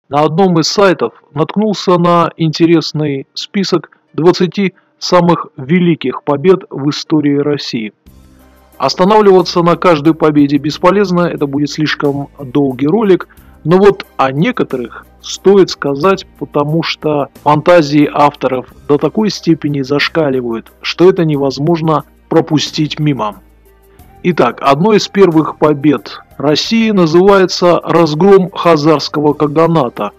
На одном из сайтов наткнулся на интересный список 20 самых великих побед в истории России. Останавливаться на каждой победе бесполезно, это будет слишком долгий ролик, но вот о некоторых стоит сказать, потому что фантазии авторов до такой степени зашкаливают, что это невозможно пропустить мимо. Итак, одной из первых побед России называется разгром Хазарского каганата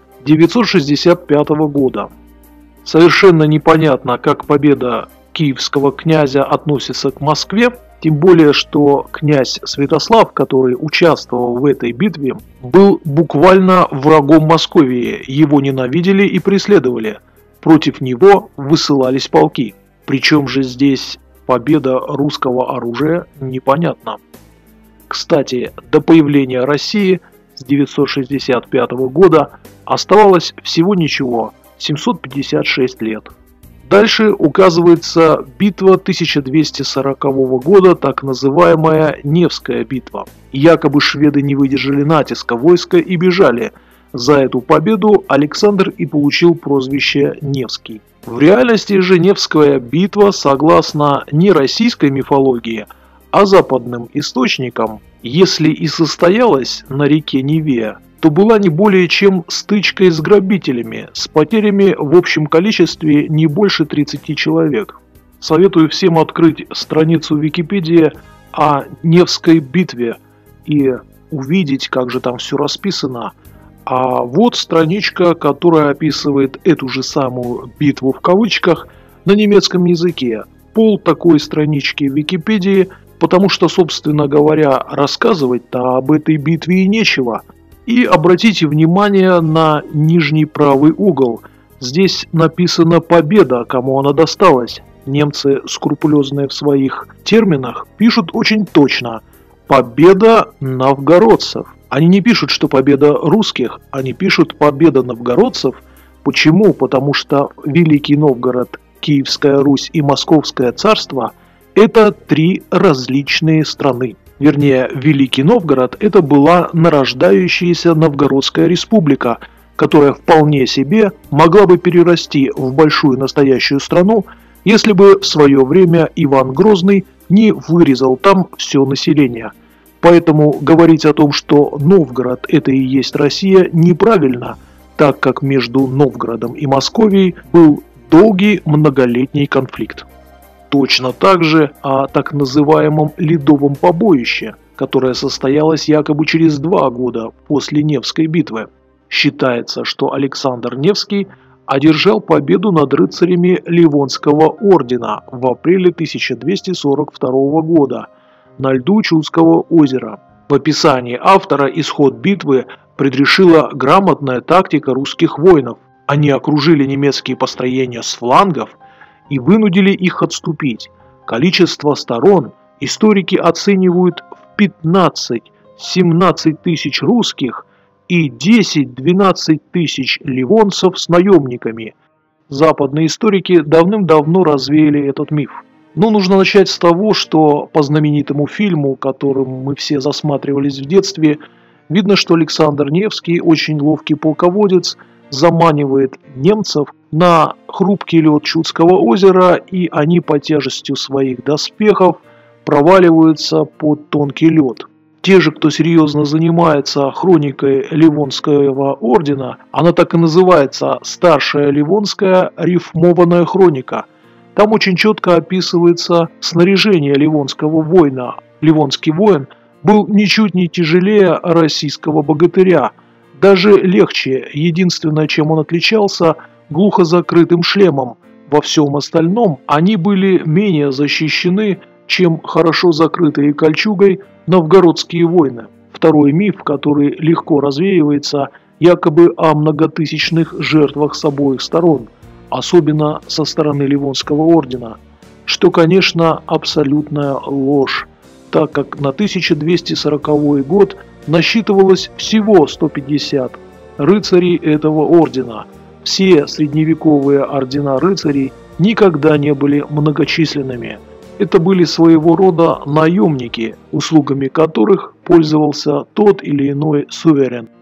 965 года. Совершенно непонятно, как победа киевского князя относится к Москве, тем более, что князь Святослав, который участвовал в этой битве, был буквально врагом Московии, его ненавидели и преследовали, против него высылались полки. Причем же здесь победа русского оружия, непонятно. Кстати, до появления России с 965 года оставалось всего ничего, 756 лет. Дальше указывается битва 1240 года, так называемая Невская битва. Якобы шведы не выдержали натиска войска и бежали. За эту победу Александр и получил прозвище Невский. В реальности же Невская битва, согласно не российской мифологии, а западным источникам, если и состоялась на реке Неве, то была не более чем стычкой с грабителями, с потерями в общем количестве не больше 30 человек. Советую всем открыть страницу Википедии о Невской битве и увидеть, как же там все расписано. А вот страничка, которая описывает эту же самую «битву» в кавычках на немецком языке. Пол такой странички в Википедии, потому что, собственно говоря, рассказывать-то об этой битве и нечего. И обратите внимание на нижний правый угол. Здесь написано «победа», кому она досталась. Немцы, скрупулезные в своих терминах, пишут очень точно «победа новгородцев». Они не пишут, что победа русских, они пишут «победа новгородцев». Почему? Потому что Великий Новгород, Киевская Русь и Московское царство – это три различные страны. Вернее, Великий Новгород – это была нарождающаяся Новгородская республика, которая вполне себе могла бы перерасти в большую настоящую страну, если бы в свое время Иван Грозный не вырезал там все население. Поэтому говорить о том, что Новгород – это и есть Россия, неправильно, так как между Новгородом и Московией был долгий многолетний конфликт. Точно так же о так называемом Ледовом побоище, которое состоялось якобы через 2 года после Невской битвы. Считается, что Александр Невский одержал победу над рыцарями Ливонского ордена в апреле 1242 года на льду Чудского озера. В описании автора исход битвы предрешила грамотная тактика русских воинов. Они окружили немецкие построения с флангов и вынудили их отступить. Количество сторон историки оценивают в 15-17 тысяч русских и 10-12 тысяч ливонцев с наемниками. Западные историки давным-давно развеяли этот миф. Но нужно начать с того, что по знаменитому фильму, которым мы все засматривались в детстве, видно, что Александр Невский, очень ловкий полководец, заманивает немцев на хрупкий лед Чудского озера, и они по тяжестью своих доспехов проваливаются под тонкий лед. Те же, кто серьезно занимается хроникой Ливонского ордена, она так и называется «Старшая Ливонская рифмованная хроника». Там очень четко описывается снаряжение ливонского воина. Ливонский воин был ничуть не тяжелее российского богатыря, даже легче. Единственное, чем он отличался – глухо закрытым шлемом. Во всем остальном они были менее защищены, чем хорошо закрытые кольчугой новгородские воины. Второй миф, который легко развеивается, якобы о многотысячных жертвах с обоих сторон, особенно со стороны Ливонского ордена, что, конечно, абсолютная ложь, так как на 1240 год насчитывалось всего 150 рыцарей этого ордена. Все средневековые ордена рыцарей никогда не были многочисленными. Это были своего рода наемники, услугами которых пользовался тот или иной суверен.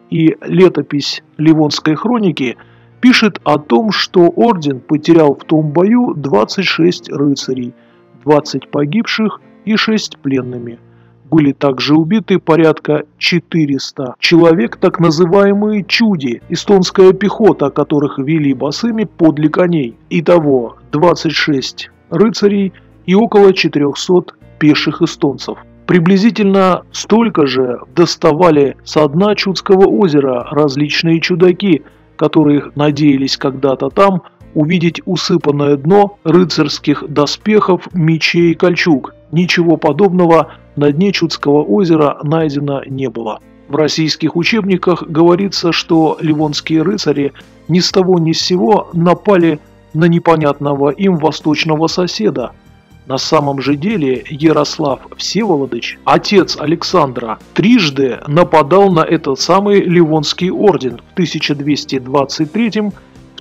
и летопись Ливонской хроники пишет о том, что орден потерял в том бою 26 рыцарей, 20 погибших и 6 пленными. Были также убиты порядка 400 человек, так называемые чуди, эстонская пехота, которых вели босыми подле коней. Итого 26 рыцарей и около 400 пеших эстонцев. Приблизительно столько же доставали со дна Чудского озера различные чудаки, которые надеялись когда-то там увидеть усыпанное дно рыцарских доспехов, мечей и кольчуг. Ничего подобного на дне Чудского озера найдено не было. В российских учебниках говорится, что ливонские рыцари ни с того ни с сего напали на непонятного им восточного соседа. На самом же деле Ярослав Всеволодович, отец Александра, трижды нападал на этот самый Ливонский орден в 1223, в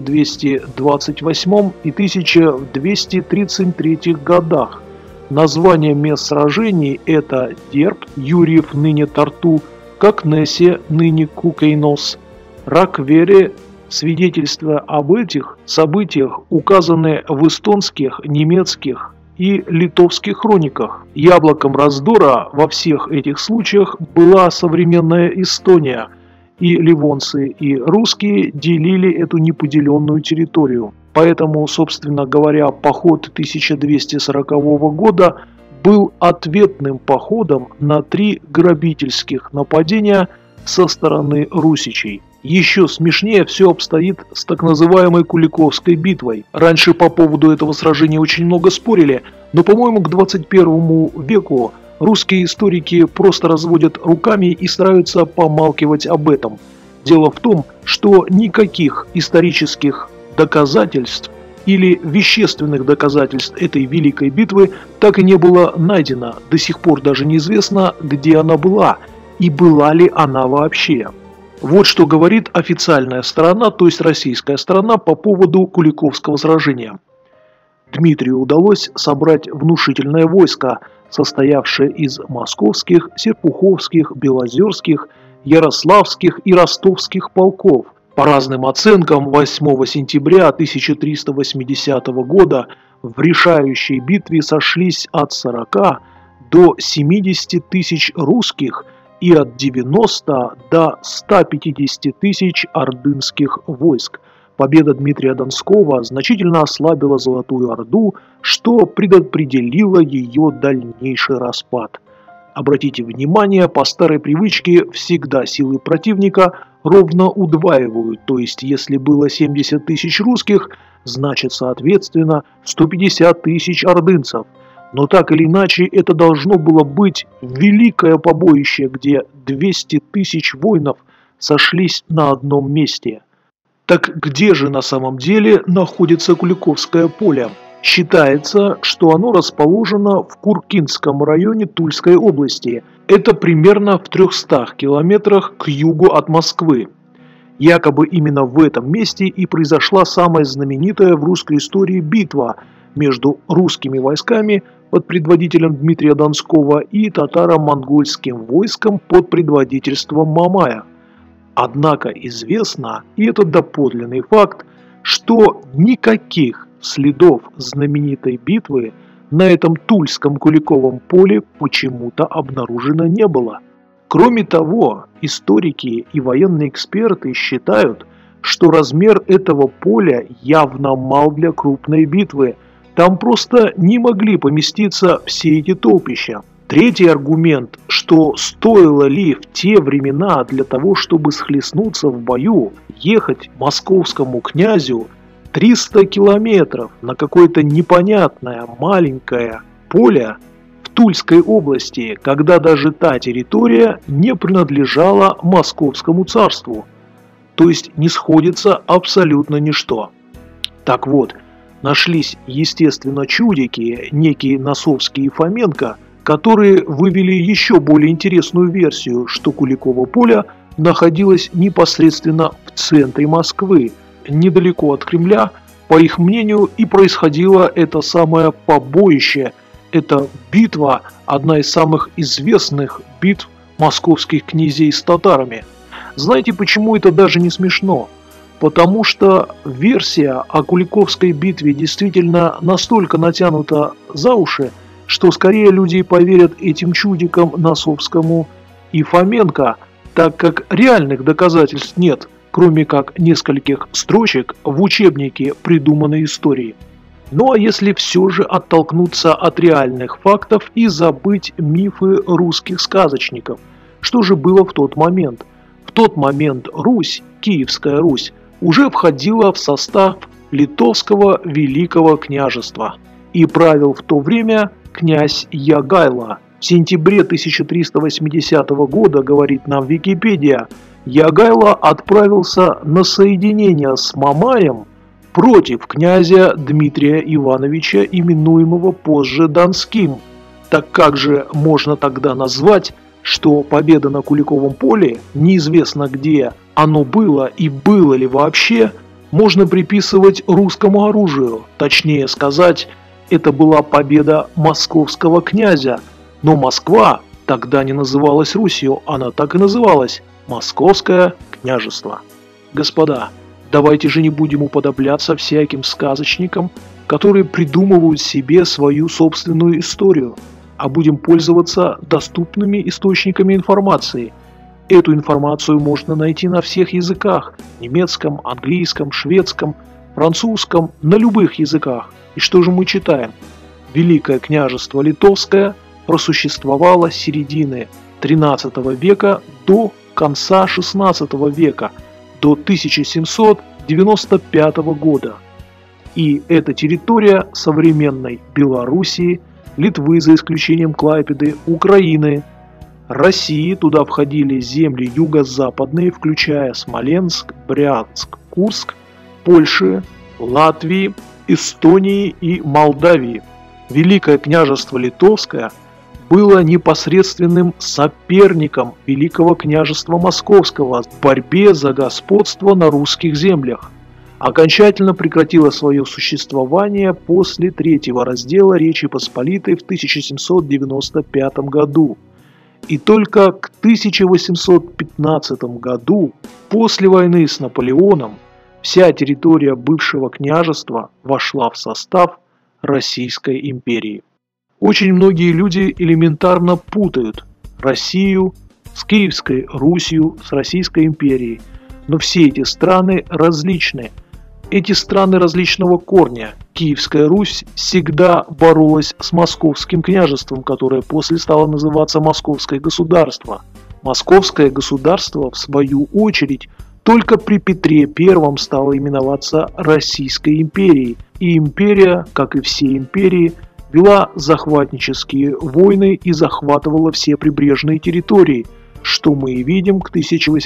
1228 и 1233 годах. Название мест сражений – это Дерб, Юрьев, ныне Тарту, Кокнессе, ныне Кукейнос, Раквере. Свидетельства об этих событиях указаны в эстонских, немецких и литовских хрониках. Яблоком раздора во всех этих случаях была современная Эстония, и ливонцы и русские делили эту неподеленную территорию. Поэтому, собственно говоря, поход 1240 года был ответным походом на 3 грабительских нападения со стороны русичей. Еще смешнее все обстоит с так называемой Куликовской битвой. Раньше по поводу этого сражения очень много спорили, но, по-моему, к 21 веку русские историки просто разводят руками и стараются помалкивать об этом. Дело в том, что никаких исторических доказательств или вещественных доказательств этой великой битвы так и не было найдено. До сих пор даже неизвестно, где она была и была ли она вообще. Вот что говорит официальная сторона, то есть российская сторона, по поводу Куликовского сражения. Дмитрию удалось собрать внушительное войско, состоявшее из московских, серпуховских, белозерских, ярославских и ростовских полков. По разным оценкам, 8 сентября 1380 года в решающей битве сошлись от 40 до 70 тысяч русских и от 90 до 150 тысяч ордынских войск. Победа Дмитрия Донского значительно ослабила Золотую Орду, что предопределило ее дальнейший распад. Обратите внимание, по старой привычке всегда силы противника ровно удваивают, то есть если было 70 тысяч русских, значит соответственно 150 тысяч ордынцев. Но так или иначе это должно было быть великое побоище, где 200 тысяч воинов сошлись на одном месте. Так где же на самом деле находится Куликовское поле? Считается, что оно расположено в Куркинском районе Тульской области. Это примерно в 300 километрах к югу от Москвы. Якобы именно в этом месте и произошла самая знаменитая в русской истории битва между русскими войсками под предводителем Дмитрия Донского и татаро-монгольским войском под предводительством Мамая. Однако известно, и это доподлинный факт, что никаких следов знаменитой битвы на этом Тульском Куликовом поле почему-то обнаружено не было. Кроме того, историки и военные эксперты считают, что размер этого поля явно мал для крупной битвы. Там просто не могли поместиться все эти толпища. Третий аргумент, что стоило ли в те времена для того, чтобы схлестнуться в бою, ехать московскому князю 300 километров на какое-то непонятное маленькое поле в Тульской области, когда даже та территория не принадлежала Московскому царству. То есть не сходится абсолютно ничто. Так вот, нашлись, естественно, чудики, некие Носовский и Фоменко, которые вывели еще более интересную версию, что Куликово поле находилось непосредственно в центре Москвы, недалеко от Кремля. По их мнению, и происходило это самое побоище, эта битва, одна из самых известных битв московских князей с татарами. Знаете, почему это даже не смешно? Потому что версия о Куликовской битве действительно настолько натянута за уши, что скорее люди поверят этим чудикам Носовскому и Фоменко, так как реальных доказательств нет, кроме как нескольких строчек в учебнике придуманной истории. Ну а если все же оттолкнуться от реальных фактов и забыть мифы русских сказочников, что же было в тот момент? В тот момент Русь, Киевская Русь, уже входила в состав Литовского Великого княжества, и правил в то время князь Ягайло. В сентябре 1380 года, говорит нам Википедия, Ягайло отправился на соединение с Мамаем против князя Дмитрия Ивановича, именуемого позже Донским. Так как же можно тогда назвать, что победа на Куликовом поле, неизвестно где оно было и было ли вообще, можно приписывать русскому оружию, точнее сказать, это была победа московского князя, но Москва тогда не называлась Русью, она так и называлась – Московское княжество. Господа, давайте же не будем уподобляться всяким сказочникам, которые придумывают себе свою собственную историю, а будем пользоваться доступными источниками информации. Эту информацию можно найти на всех языках – немецком, английском, шведском, французском, на любых языках. И что же мы читаем? Великое княжество Литовское просуществовало с середины XIII века до конца XVI века, до 1795 года. И эта территория современной Белоруссии, Литвы за исключением Клайпеды, Украины, России, туда входили земли юго-западные, включая Смоленск, Брянск, Курск, Польши, Латвии, Эстонии и Молдавии. Великое княжество Литовское было непосредственным соперником Великого княжества Московского в борьбе за господство на русских землях. Окончательно прекратило свое существование после Третьего раздела Речи Посполитой в 1795 году. И только к 1815 году, после войны с Наполеоном, вся территория бывшего княжества вошла в состав Российской империи. Очень многие люди элементарно путают Россию с Киевской Русью, с Российской империей, но все эти страны различны. Эти страны различного корня. Киевская Русь всегда боролась с Московским княжеством, которое после стало называться Московское государство. Московское государство, в свою очередь, только при Петре I стало именоваться Российской империей, и империя, как и все империи, вела захватнические войны и захватывала все прибрежные территории, что мы и видим. К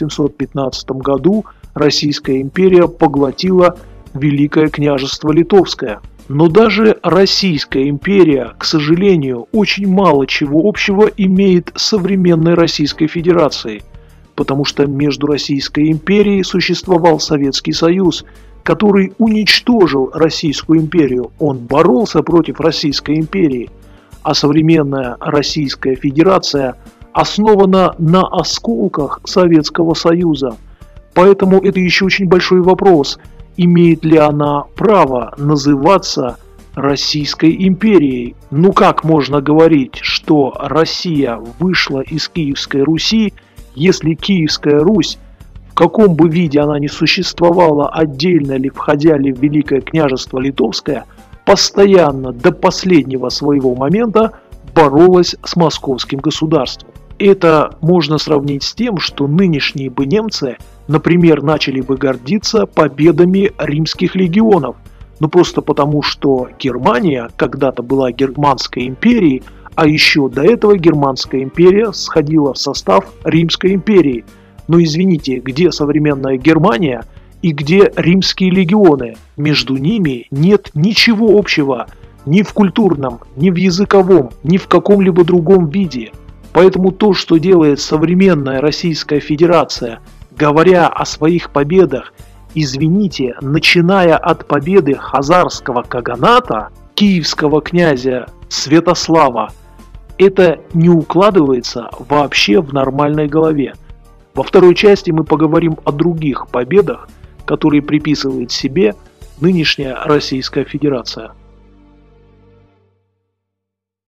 1815 году Российская империя поглотила Великое княжество Литовское. Но даже Российская империя, к сожалению, очень мало чего общего имеет с современной Российской Федерацией, потому что между Российской империей существовал Советский Союз, который уничтожил Российскую империю. Он боролся против Российской империи, а современная Российская Федерация основана на осколках Советского Союза. Поэтому это еще очень большой вопрос, имеет ли она право называться Российской империей. Ну как можно говорить, что Россия вышла из Киевской Руси, если Киевская Русь, в каком бы виде она ни существовала, отдельно ли, входя ли в Великое княжество Литовское, постоянно до последнего своего момента боролась с московским государством. Это можно сравнить с тем, что нынешние бы немцы, например, начали бы гордиться победами римских легионов, но просто потому, что Германия когда-то была Германской империей, а еще до этого Германская империя сходила в состав Римской империи. Но извините, где современная Германия и где римские легионы? Между ними нет ничего общего ни в культурном, ни в языковом, ни в каком-либо другом виде. Поэтому то, что делает современная Российская Федерация, говоря о своих победах, извините, начиная от победы хазарского каганата, киевского князя Святослава, это не укладывается вообще в нормальной голове. Во второй части мы поговорим о других победах, которые приписывает себе нынешняя Российская Федерация.